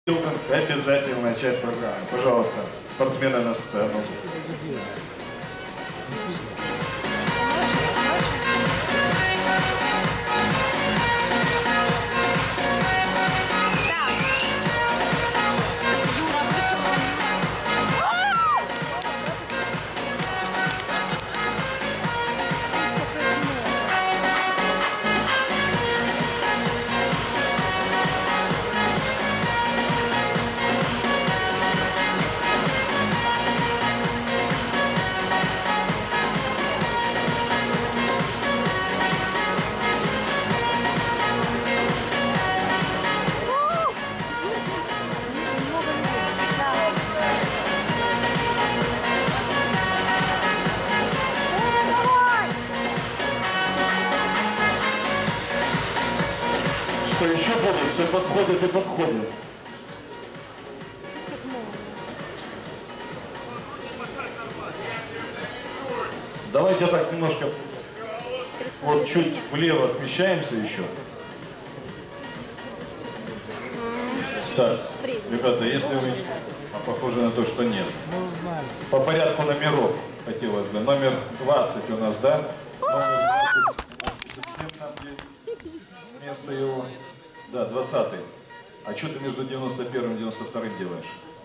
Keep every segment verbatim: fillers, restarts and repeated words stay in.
Обязательная часть программы. Пожалуйста, спортсмены на сцену. Что еще будет? Все подходит и подходит. Давайте так немножко вот чуть влево смещаемся еще. Так, ребята, если вы... А похоже на то, что нет. По порядку номеров хотелось бы. Номер двадцать у нас, да? Номер двадцать. Совсем там есть место его. Да, двадцатый. А что ты между девяносто первым и девяносто вторым делаешь?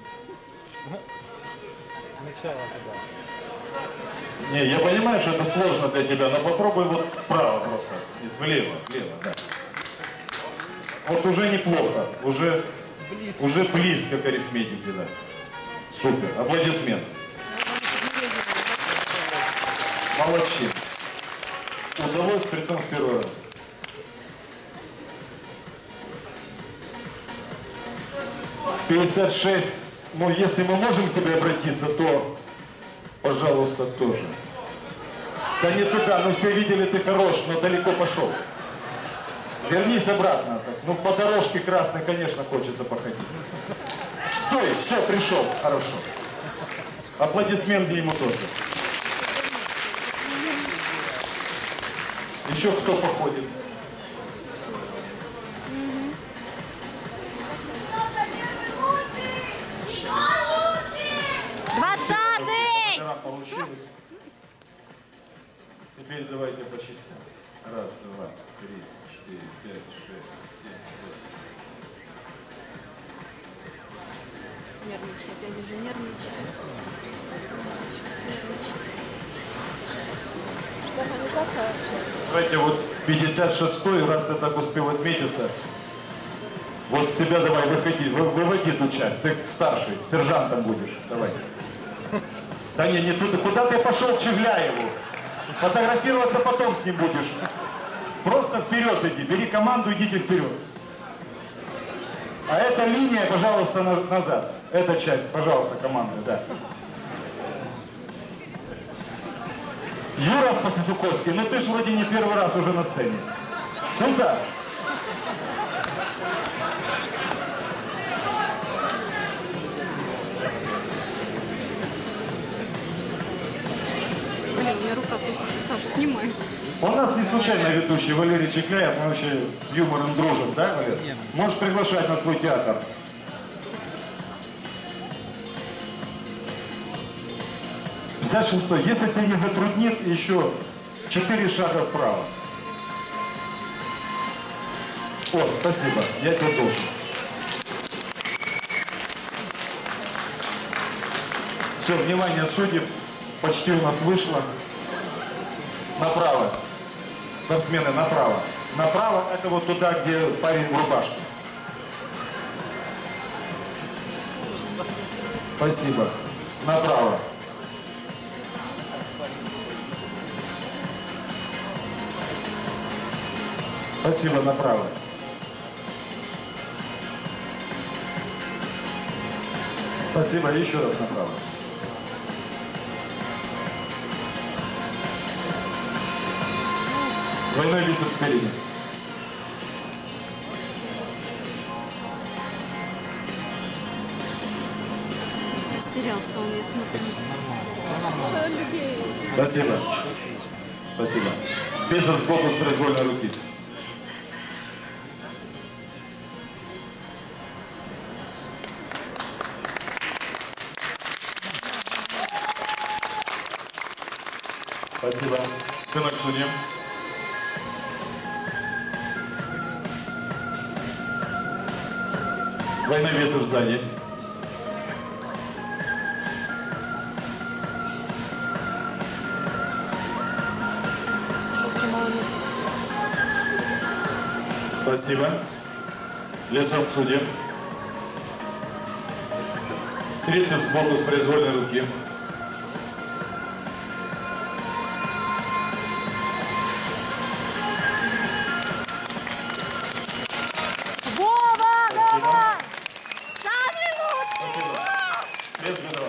Начало туда. Не, я понимаю, что это сложно для тебя, но попробуй вот вправо просто. Влево, влево, да. Вот уже неплохо, уже близко, уже близко к арифметике, да. Супер, аплодисмент. Молодцы. Удалось, притом с первого раза. пятьдесят шесть. Ну, если мы можем к тебе обратиться, то, пожалуйста, тоже. Да не туда, ну все видели, ты хорош, но далеко пошел. Вернись обратно. Так. Ну, по дорожке красной, конечно, хочется походить. Стой, все, пришел, хорошо. Аплодисменты ему тоже. Еще кто походит? Двадцатый! Получилось. Теперь давайте почистим. Раз, два, три, четыре, пять, шесть, семь, восемь. Нервничает, я вижу, нервничает. Что, организация вообще? Давайте вот пятьдесят шестой, раз ты так успел отметиться. Вот с тебя давай, выходи, вы, выводи ту часть. Ты старший, сержантом будешь. Давай. Да не, не туда. Куда ты пошел, Чевляеву? Фотографироваться потом с ним будешь. Просто вперед иди, бери команду, идите вперед. А эта линия, пожалуйста, на, назад. Эта часть, пожалуйста, команда, да. Юра Пососуковский, ну ты ж вроде не первый раз уже на сцене. Сюда. Блин, у меня рука пустится. Саш, снимай. У нас не случайно ведущий Валерий Чекляев, мы вообще с юмором дружим, да, Валер? Можешь приглашать на свой театр. пятьдесят шестой. Если тебя не затруднит, еще четыре шага вправо. О, спасибо, я тебе должен. Все, внимание, судьи, почти у нас вышло. Направо. Спортсмены, направо. Направо это вот туда, где парень в рубашке. Спасибо. Направо. Спасибо, направо. Спасибо, еще раз направо. Двойной бицепс спереди. Растерялся он, я смотрю. Людей. Спасибо. Спасибо. Бицепс сбоку с произвольной руки. Спасибо. Спиной к судьям. Двойной весов сзади. Спасибо. Лицом к судьям. Трицепс сбоку с произвольной руки. Вова, Спасибо. самый лучший! Спасибо. Без бедра.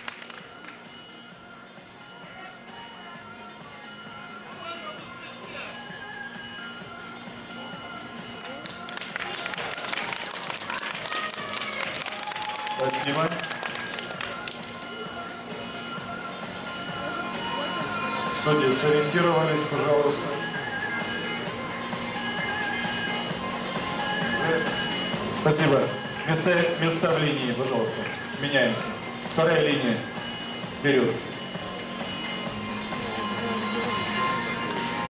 Спасибо. Судьи, сориентировались, пожалуйста. Спасибо. Места, места в линии, пожалуйста. Меняемся. Вторая линия. Вперед.